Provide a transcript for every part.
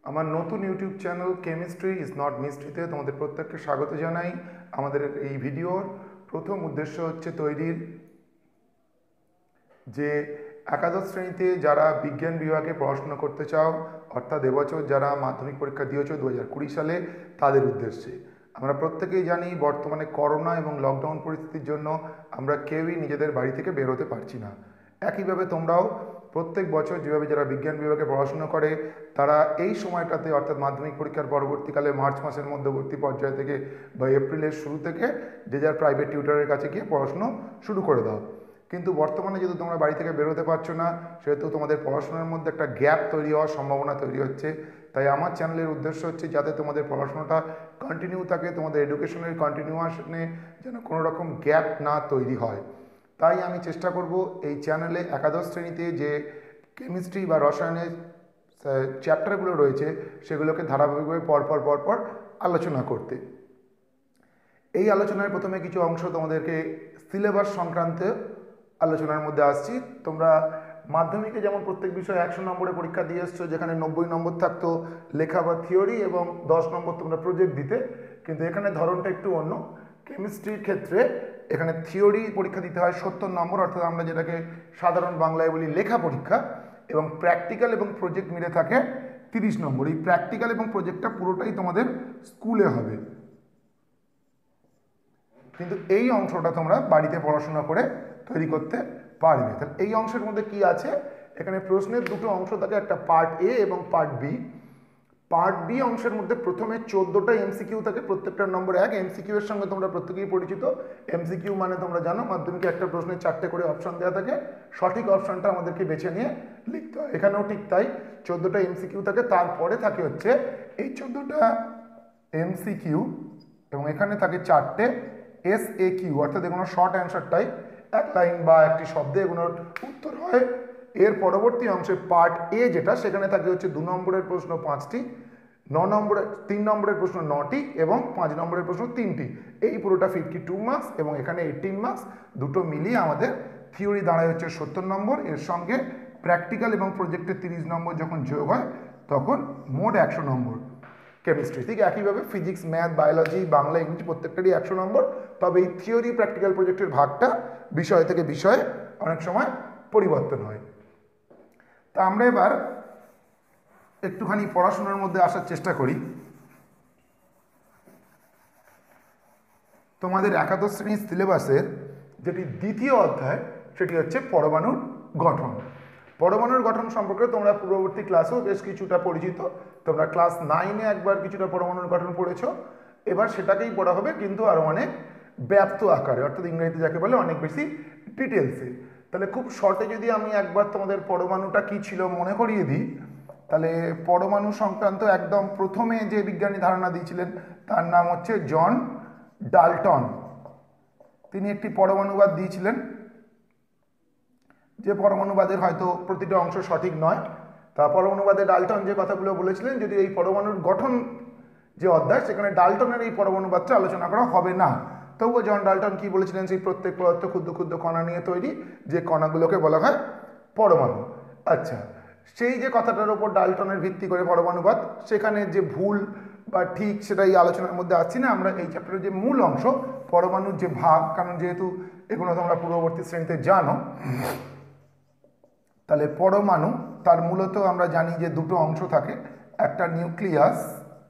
আমার নতুন YouTube channel chemistry is not মিস্ট্রিতে তোমাদের প্রত্যেককে স্বাগত জানাই। আমাদের এই ভিডিওর প্রথম উদ্দেশ্য হচ্ছে তৈরির যে একাদশ শ্রেণীতে যারা বিজ্ঞান বিভাগে পড়াশোনা করতে চাও, অর্থাৎ এবছর যারা মাধ্যমিক পরীক্ষা দিয়েছ 2020 সালে, তাদের উদ্দেশ্যে। আমরা প্রত্যেকেই জানি বর্তমানে করোনা এবং লকডাউন পরিস্থিতির জন্য আমরা কেউই নিজেদের বাড়ি থেকে বের হতে পারছি না। একইভাবে তোমরাও প্রত্যেক বছর যেভাবে যারা বিজ্ঞান বিভাগে পড়াশোনা করে তারা এই সময়টাতে অর্থাৎ মাধ্যমিক পরীক্ষার পরবর্তীকালে মার্চ মাসের মধ্যবর্তী পর্যায় থেকে বা এপ্রিলের শুরু থেকে যে যার প্রাইভেট টিউটরের কাছে গিয়ে পড়াশুনো শুরু করে দাও। কিন্তু বর্তমানে যেহেতু তোমরা বাড়ি থেকে বেরোতে পারছো না, সেহেতু তোমাদের পড়াশোনার মধ্যে একটা গ্যাপ তৈরি হওয়ার সম্ভাবনা তৈরি হচ্ছে। তাই আমার চ্যানেলের উদ্দেশ্য হচ্ছে যাতে তোমাদের পড়াশোনাটা কন্টিনিউ থাকে, তোমাদের এডুকেশনের কন্টিনিউশনে যেন কোনো রকম গ্যাপ না তৈরি হয়। তাই আমি চেষ্টা করব এই চ্যানেলে একাদশ শ্রেণীতে যে কেমিস্ট্রি বা রসায়নের চ্যাপ্টারগুলো রয়েছে সেগুলোকে ধারাবাহিকভাবে পরপর আলোচনা করতে। এই আলোচনার প্রথমে কিছু অংশ তোমাদেরকে সিলেবাস সংক্রান্ত আলোচনার মধ্যে আসছি। তোমরা মাধ্যমিকে যেমন প্রত্যেক বিষয়ে 100 নম্বরে পরীক্ষা দিয়ে এসছো, যেখানে 90 নম্বর থাকতো লেখা বা থিওরি এবং 10 নম্বর তোমরা প্রজেক্ট দিতে, কিন্তু এখানে ধরনটা একটু অন্য। কেমিস্ট্রির ক্ষেত্রে এখানে থিওরি পরীক্ষা দিতে হয় 70 নম্বর, অর্থাৎ আমরা যেটাকে সাধারণ বাংলায় বলি লেখা পরীক্ষা, এবং প্র্যাকটিক্যাল এবং প্রজেক্ট মিলে থাকে 30 নম্বর। এই প্র্যাকটিক্যাল এবং প্রজেক্টটা পুরোটাই তোমাদের স্কুলে হবে, কিন্তু এই অংশটা তোমরা বাড়িতে পড়াশোনা করে তৈরি করতে পারবে। তাহলে এই অংশের মধ্যে কি আছে, এখানে প্রশ্নের দুটো অংশ থাকে, একটা পার্ট এ এবং পার্ট বি। পার্ট বি অংশের মধ্যে প্রথমে 14টা এমসিকিউ থাকে, প্রত্যেকটার নম্বর 1। এমসিকিউ এর সঙ্গে তোমরা প্রত্যেকেই পরিচিত। এমসিকিউ মানে তোমরা জানো মাধ্যমিকে একটা প্রশ্নের 4টে করে অপশন দেওয়া থাকে, সঠিক অপশনটা আমাদেরকে বেছে নিয়ে লিখতে হয়। এখানেও ঠিক তাই, 14টা এমসিকিউ থাকে, তারপরে থাকে হচ্ছে এই 14টা এমসিকিউ, এবং এখানে থাকে 4টে SAQ, অর্থাৎ এগুলো শর্ট অ্যান্সারটাই, এক লাইন বা একটি শব্দে এগুলোর উত্তর হয়। এর পরবর্তী অংশে পার্ট এ যেটা, সেখানে থাকে হচ্ছে 2 নম্বরের প্রশ্ন 5টি, 3 নম্বরের প্রশ্ন 9টি এবং 5 নম্বরের প্রশ্ন 3টি। এই পুরোটা 52 মার্কস, এবং এখানে 18 মার্কস। দুটো মিলিয়ে আমাদের থিওরি দাঁড়ায় হচ্ছে 70 নম্বর। এর সঙ্গে প্র্যাকটিক্যাল এবং প্রজেক্টের 30 নম্বর যখন যোগ হয় তখন মোট 100 নম্বর। কেমিস্ট্রি ঠিক একইভাবে ফিজিক্স, ম্যাথ, বায়োলজি, বাংলা, ইংরেজি প্রত্যেকটারই 100 নম্বর। তবে এই থিওরি প্র্যাকটিক্যাল প্রজেক্টের ভাগটা বিষয় থেকে বিষয়ে অনেক সময় পরিবর্তন হয়। তা আমরা এবার একটুখানি পড়াশোনার মধ্যে আসার চেষ্টা করি। তোমাদের একাদশ শ্রেণীর সিলেবাসের যেটি দ্বিতীয় অধ্যায়, সেটি হচ্ছে পরমাণুর গঠন। পরমাণুর গঠন সম্পর্কে তোমরা পূর্ববর্তী ক্লাসেও বেশ কিছুটা পরিচিত। তোমরা ক্লাস 9-এ একবার কিছুটা পরমাণুর গঠন পড়েছো, এবার সেটাকেই পড়া হবে, কিন্তু আরও অনেক ব্যাপ্ত আকারে, অর্থাৎ ইংরেজিতে যাকে বলে অনেক বেশি ডিটেলসে। তাহলে খুব শর্টে যদি আমি একবার তোমাদের পরমাণুটা কি ছিল মনে করিয়ে দিই, তাহলে পরমাণু সংক্রান্ত একদম প্রথমে যে বিজ্ঞানী ধারণা দিয়েছিলেন তার নাম হচ্ছে জন ডাল্টন। তিনি একটি পরমাণুবাদ দিয়েছিলেন, যে পরমাণুবাদের হয়তো প্রতিটা অংশ সঠিক নয়। তা পরমাণুবাদে ডাল্টন যে কথাগুলো বলেছিলেন, যদি এই পরমাণুর গঠন যে অধ্যায়, সেখানে ডাল্টনের এই পরমাণুবাদটা আলোচনা করা হবে না, তবুও জন ডাল্টন কি বলেছিলেন, সেই প্রত্যেক পদার্থ ক্ষুদ্র ক্ষুদ্র কণা নিয়ে তৈরি, যে কণাগুলোকে বলা হয় পরমাণু। আচ্ছা, সেই যে কথাটার উপর ডাল্টনের ভিত্তি করে পরমাণুবাদ, সেখানে যে ভুল বা ঠিক সেটা এই আলোচনার মধ্যে আসছি না। আমরা এই চ্যাপ্টারের যে মূল অংশ পরমাণুর যে ভাগ, কারণ যেহেতু এগুলো তোমরা পূর্ববর্তী শ্রেণীতে জানো, তাহলে পরমাণু তার মূলত আমরা জানি যে দুটো অংশ থাকে, একটা নিউক্লিয়াস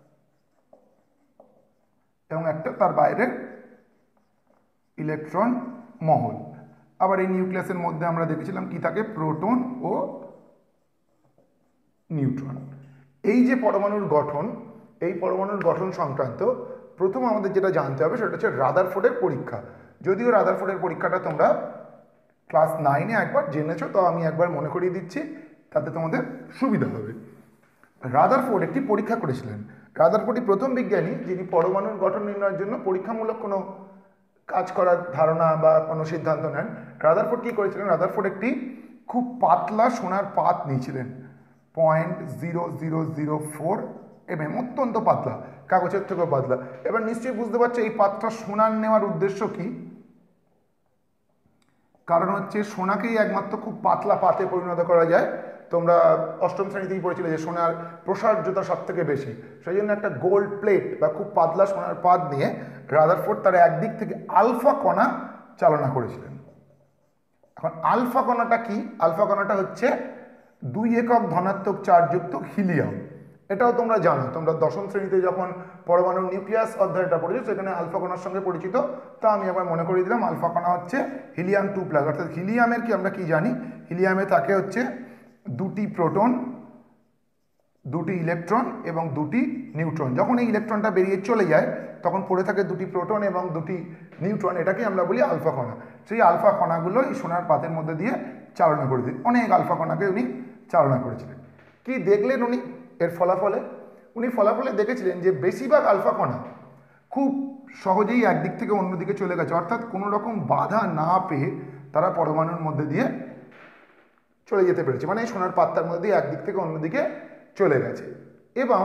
এবং একটা তার বাইরের ইলেকট্রন মহল। আবার এই নিউক্লিয়াসের মধ্যে আমরা দেখেছিলাম কি থাকে, প্রোটন ও নিউট্রন। এই যে পরমাণুর গঠন, এই পরমাণুর গঠন সংক্রান্ত প্রথম আমাদের যেটা জানতে হবে সেটা হচ্ছে রাদারফোর্ডের পরীক্ষা। যদিও রাদারফোর্ডের পরীক্ষাটা তোমরা ক্লাস 9-এ একবার জেনেছো, তো আমি একবার মনে করিয়ে দিচ্ছি, তাতে তোমাদের সুবিধা হবে। রাদারফোর্ড একটি পরীক্ষা করেছিলেন। রাদারফোর্ডই প্রথম বিজ্ঞানী যিনি পরমাণুর গঠন নির্ণয়ের জন্য পরীক্ষামূলক কোনো কাজ করার ধারণা বা কোনো সিদ্ধান্ত নেন। রাদারফোর্ড কী করেছিলেন, রাদারফোর্ড একটি খুব পাতলা সোনার পাত নিয়েছিলেন, 0.0004 mm, অত্যন্ত পাতলা, কাগজের থেকেও পাতলা। এবার নিশ্চয়ই বুঝতে পারছো এই পাতটা সোনার নেওয়ার উদ্দেশ্য কি। কারণ হচ্ছে সোনাকেই একমাত্র খুব পাতলা পাতে পরিণত করা যায় তোমরা অষ্টম শ্রেণীতেই পড়েছিলে যে সোনার প্রসার্যতা সব থেকে বেশি, সেই জন্য একটা গোল্ড প্লেট বা খুব পাতলা সোনার পাত নিয়ে রাদারফোর্ড তার একদিক থেকে আলফা কণা চালনা করেছিলেন। এখন আলফা কণাটা কি? আলফা কণাটা হচ্ছে 2 একক ধনাত্মক চার্জযুক্ত হিলিয়াম। এটাও তোমরা জানো, তোমরা দশম শ্রেণীতে যখন পরমাণু নিউক্লিয়াস অধ্যায়টা পড়েছো সেখানে আলফা কণার সঙ্গে পরিচিত। তা আমি আবার মনে করিয়ে দিলাম, আলফা কণা হচ্ছে হিলিয়াম 2+, অর্থাৎ হিলিয়ামের কি আমরা কি জানি, হিলিয়ামে থাকে হচ্ছে 2টি প্রোটন, 2টি ইলেকট্রন এবং 2টি নিউট্রন। যখন এই ইলেকট্রনটা বেরিয়ে চলে যায় তখন পড়ে থাকে 2টি প্রোটন এবং 2টি নিউট্রন, এটাকে আমরা বলি আলফা কণা। সেই আলফা কণাগুলো এই সোনার পাতের মধ্যে দিয়ে চালনা করেছেন, অনেক আলফা কণাকে উনি চালনা করেছিলেন। কি দেখলেন উনি এর ফলাফলে? উনি ফলাফলে দেখেছিলেন যে বেশিরভাগ আলফা কণা খুব সহজেই একদিক থেকে অন্যদিকে চলে গেছে, অর্থাৎ কোনো রকম বাধা না পেয়ে তারা পরমাণুর মধ্যে দিয়ে চলে যেতে পেরেছে, মানে সোনার পাত্তার মধ্যে দিয়ে একদিক থেকে অন্যদিকে চলে গেছে। এবং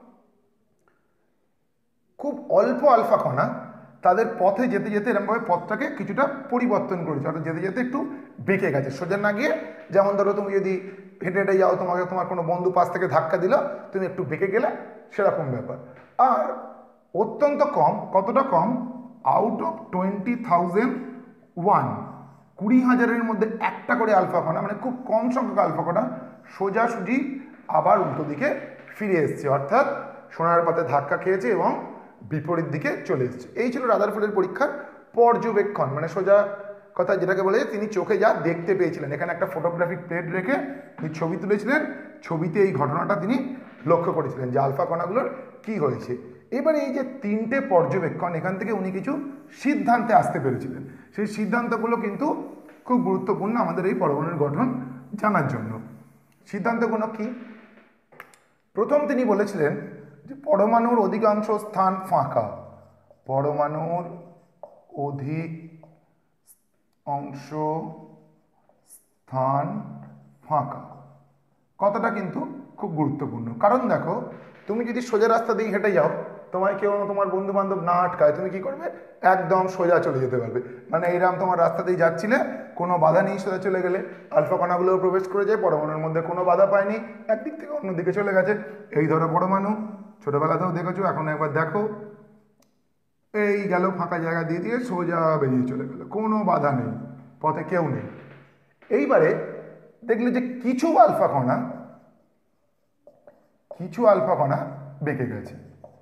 খুব অল্প আলফা কণা তাদের পথে যেতে যেতে এরকমভাবে পথটাকে কিছুটা পরিবর্তন করেছে, অর্থাৎ যেতে যেতে একটু বেঁকে গেছে, সোজা না গিয়ে। যেমন ধরো তুমি যদি হেঁটে হেঁটে যাও, তোমার কোনো বন্ধু পাশ থেকে ধাক্কা দিল, তুমি একটু বেঁকে গেলে, সেরকম ব্যাপার। আর অত্যন্ত কম, কতটা কম, আউট অফ 20,001, 20,000-এর মধ্যে একটা করে আলফা কণা, মানে খুব কম সংখ্যক আলফা কণা সোজাসুজি আবার উল্টো দিকে ফিরে এসছে, অর্থাৎ সোনার পাতে ধাক্কা খেয়েছে এবং বিপরীত দিকে চলে এসছে। এই ছিল রাদারফোর্ডের পরীক্ষার পর্যবেক্ষণ, মানে সোজা কথা যেটাকে বলে তিনি চোখে যা দেখতে পেয়েছিলেন। এখানে একটা ফটোগ্রাফিক প্লেট রেখে তিনি ছবি তুলেছিলেন, ছবিতে এই ঘটনাটা তিনি লক্ষ্য করেছিলেন যে আলফা কণাগুলোর কি হয়েছে। এবারে এই যে 3টে পর্যবেক্ষণ, এখান থেকে উনি কিছু সিদ্ধান্তে আসতে পেরেছিলেন। সেই সিদ্ধান্তগুলো কিন্তু খুব গুরুত্বপূর্ণ আমাদের এই পরমাণুর গঠন জানার জন্য। সিদ্ধান্তগুলো কি? প্রথম তিনি বলেছিলেন যে পরমাণুর অধিকাংশ স্থান ফাঁকা, পরমাণুর অংশ স্থান ফাঁকা কথাটা কিন্তু খুব গুরুত্বপূর্ণ। কারণ দেখো, তুমি যদি সোজা রাস্তা দিয়ে হেঁটে যাও, তোমায় কেউ তোমার বন্ধু বান্ধব না আটকায়, তুমি কি করবে? একদম সোজা চলে যেতে পারবে। মানে এইরকম তোমার রাস্তা দিয়ে যাচ্ছিলে, কোনো বাধা নেই, সোজা চলে গেলে আলফা কণাগুলো প্রবেশ করে যায়, পরমাণুর মধ্যে কোনো বাধা পায়নি, একদিক থেকে অন্যদিকে চলে গেছে। এই ধরো পরমাণু, ছোটবেলাতেও দেখেছো, এখন একবার দেখো, এই গেল ফাঁকা জায়গা দিয়ে দিয়ে সোজা বেরিয়ে চলে গেল, কোনো বাধা নেই, পথে কেউ নেই। এইবারে দেখলে যে কিছু আলফা কণা বেঁকে গেছে।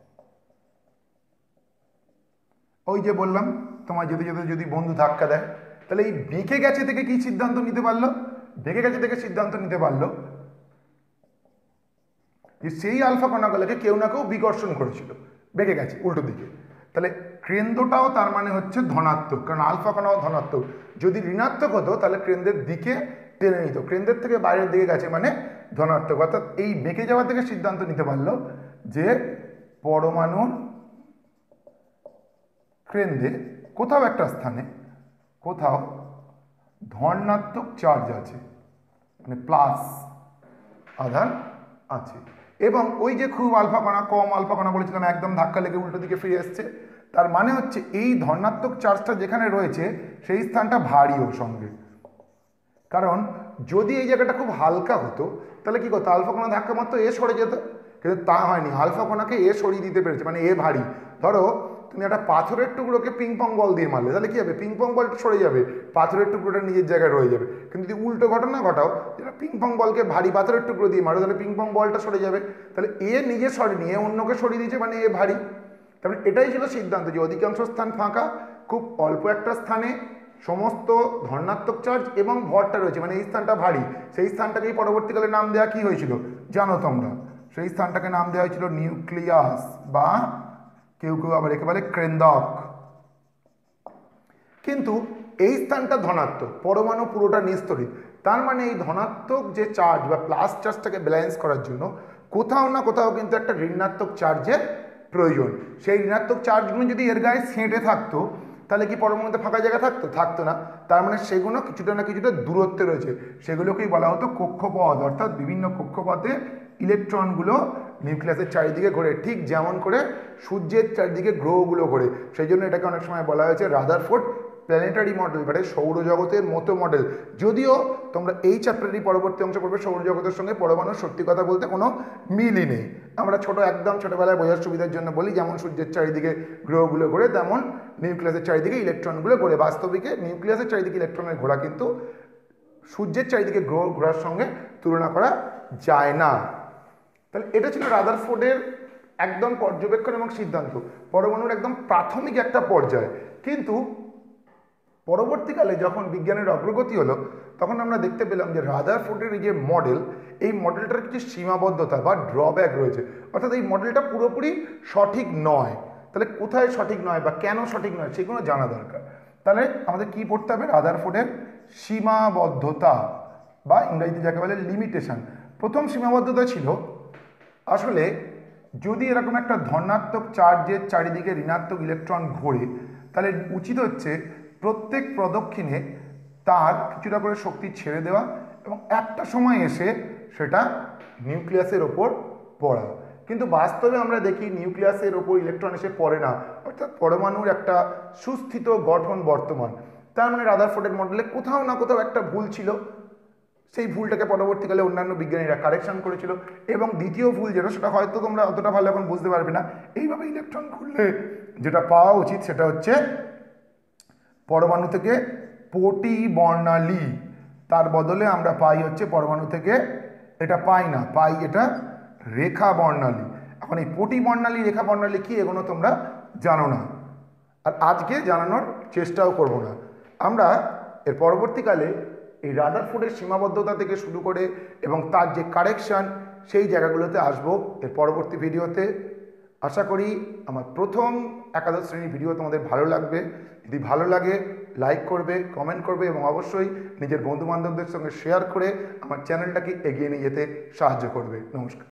ওই যে বললাম, তোমার যেতে যেতে যদি বন্ধু ধাক্কা দেয়, তাহলে এই বেঁকে গেছে থেকে কি সিদ্ধান্ত নিতে পারলো? বেঁকে গেছে থেকে সিদ্ধান্ত নিতে পারলো যে সেই আলফা কণাগুলোকে কেউ না কেউ বিকর্ষণ করেছিল, বেঁকে গেছে উল্টো দিকে। তাহলে কেন্দ্রটাও তার মানে হচ্ছে ধনাত্মক, কারণ আলফা কণাও ধনাত্মক। যদি ঋণাত্মক হতো তাহলে কেন্দ্রের দিকে টেনে নিত, কেন্দ্রের থেকে বাইরের দিকে গেছে মানে ধনাত্মক। অর্থাৎ এই বেঁকে যাওয়া থেকে সিদ্ধান্ত নিতে পারলো যে পরমাণুর কেন্দ্রে কোথাও একটা স্থানে কোথাও ধনাত্মক চার্জ আছে, মানে প্লাস আধান আছে। এবং ওই যে খুব আলফা কণা, কম আলফা কণা বলেছিলাম, একদম ধাক্কা লেগে উল্টো দিকে ফিরে এসছে, তার মানে হচ্ছে এই ধনাত্মক চার্জটা যেখানে রয়েছে সেই স্থানটা ভারীও সঙ্গে। কারণ যদি এই জায়গাটা খুব হালকা হতো তাহলে কি করতো? আলফা কণা ধাক্কা মারতো, এ সরে যেত, কিন্তু তা হয়নি, আলফা কণাকে এ সরিয়ে দিতে পেরেছে, মানে এ ভারী। ধরো তুমি একটা পাথরের টুকরোকে পিংপং বল দিয়ে মারলে, তাহলে কি হবে? পিংপং বল সরে যাবে, পাথরের টুকরোটা নিজের জায়গায় রয়ে যাবে। কিন্তু যদি উল্টো ঘটনা ঘটাও, যেটা পিংপং বলকে ভারী পাথরের টুকরো দিয়ে মারো, তাহলে পিংপং বলটা সরে যাবে। তাহলে এ নিজে সরেনি, এ অন্যকে সরিয়ে দিয়েছে, মানে এ ভারী। তারপরে এটাই ছিল সিদ্ধান্ত যে অধিকাংশ স্থান ফাঁকা, খুব অল্প একটা স্থানে সমস্ত ধনাত্মক চার্জ এবং ভরটা রয়েছে, মানে এই স্থানটা ভারী। সেই স্থানটাকেই পরবর্তীকালে নাম দেওয়া কি হয়েছিল জানো তোমরা? সেই স্থানটাকে নাম দেওয়া হয়েছিল নিউক্লিয়াস, বা কেউ কেউ আবার একেবারে কেন্দ্রক। কিন্তু এই স্থানটা ধনাত্মক, পরমাণু পুরোটা নিস্তরিত, তার মানে এই ধনাত্মক যে চার্জ বা প্লাস চার্জটাকে ব্যালেন্স করার জন্য কোথাও না কোথাও কিন্তু একটা ঋণাত্মক চার্জের প্রয়োজন। সেই ঋণাত্মক চার্জগুলো যদি এর গায়ে সেঁটে থাকতো তাহলে কি পরমাণুতে ফাঁকা জায়গা থাকতো? থাকতো না। তার মানে সেগুলো কিছুটা না কিছুটা দূরত্বে রয়েছে, সেগুলোকেই বলা হতো কক্ষপথ। অর্থাৎ বিভিন্ন কক্ষপথে ইলেকট্রনগুলো নিউক্লিয়াসের চারিদিকে ঘোরে, ঠিক যেমন করে সূর্যের চারিদিকে গ্রহগুলো ঘোরে। সেই জন্য এটাকে অনেক সময় বলা হয়েছে রাদারফোর্ড প্ল্যানেটারি মডেল, মানে সৌরজগতের মতো মডেল। যদিও তোমরা এই চ্যাপ্টারেরই পরবর্তী অংশ পড়বে সৌরজগতের সঙ্গে পরমাণুর সত্যি কথা বলতে কোনো মিলই নেই। আমরা একদম ছোটোবেলায় বোঝার সুবিধার জন্য বলি যেমন সূর্যের চারিদিকে গ্রহগুলো ঘোরে তেমন নিউক্লিয়াসের চারিদিকে ইলেকট্রনগুলো ঘোরে। বাস্তবিকে নিউক্লিয়াসের চারিদিকে ইলেকট্রনের ঘোরা কিন্তু সূর্যের চারিদিকে গ্রহ ঘোরার সঙ্গে তুলনা করা যায় না। তাহলে এটা ছিল রাদারফোর্ডের একদম পর্যবেক্ষণ এবং সিদ্ধান্ত, পরমাণুর একদম প্রাথমিক একটা পর্যায়ে। কিন্তু পরবর্তীকালে যখন বিজ্ঞানের অগ্রগতি হলো তখন আমরা দেখতে পেলাম যে রাদারফোর্ডের এই যে মডেল, এই মডেলটার কিছু সীমাবদ্ধতা বা ড্রব্যাক রয়েছে, অর্থাৎ এই মডেলটা পুরোপুরি সঠিক নয়। তাহলে কোথায় সঠিক নয় বা কেন সঠিক নয় সেগুলো জানা দরকার। তাহলে আমাদের কি পড়তে হবে? রাদারফোর্ডের সীমাবদ্ধতা বা ইংরেজিতে যাকে বলে লিমিটেশন। প্রথম সীমাবদ্ধতা ছিল আসলে যদি এরকম একটা ধনাত্মক চার্জের চারিদিকে ঋণাত্মক ইলেকট্রন ঘোরে তাহলে উচিত হচ্ছে প্রত্যেক প্রদক্ষিণে তার কিছুটা করে শক্তি ছেড়ে দেওয়া এবং একটা সময় এসে সেটা নিউক্লিয়াসের ওপর পড়া। কিন্তু বাস্তবে আমরা দেখি নিউক্লিয়াসের ওপর ইলেকট্রন এসে পড়ে না, অর্থাৎ পরমাণুর একটা সুস্থিত গঠন বর্তমান। তার মানে রাদারফোর্ডের মডেলে কোথাও না কোথাও একটা ভুল ছিল, সেই ভুলটাকে পরবর্তীকালে অন্যান্য বিজ্ঞানীরা কারেকশন করেছিল। এবং দ্বিতীয় ভুল যেটা, সেটা হয়তো তোমরা অতটা ভালো এখন বুঝতে পারবে না, এইভাবে ইলেকট্রন ঘুরলে যেটা পাওয়া উচিত সেটা হচ্ছে পরমাণু থেকে পটি বর্ণালী, তার বদলে আমরা পাই হচ্ছে পরমাণু থেকে এটা পাই না, পাই এটা রেখা বর্ণালী। এখন এই পটি বর্ণালী রেখা বর্ণালী কি এগুলো তোমরা জানো না, আর আজকে জানানোর চেষ্টাও করব না। আমরা এর পরবর্তীকালে এই রাদারফোর্ডের সীমাবদ্ধতা থেকে শুরু করে এবং তার যে কারেকশান সেই জায়গাগুলোতে আসবো এর পরবর্তী ভিডিওতে। আশা করি আমার প্রথম একাদশ শ্রেণীর ভিডিও তোমাদের ভালো লাগবে। যদি ভালো লাগে লাইক করবে, কমেন্ট করবে এবং অবশ্যই নিজের বন্ধুবান্ধবদের সঙ্গে শেয়ার করে আমার চ্যানেলটাকে এগিয়ে নিয়ে যেতে সাহায্য করবে। নমস্কার।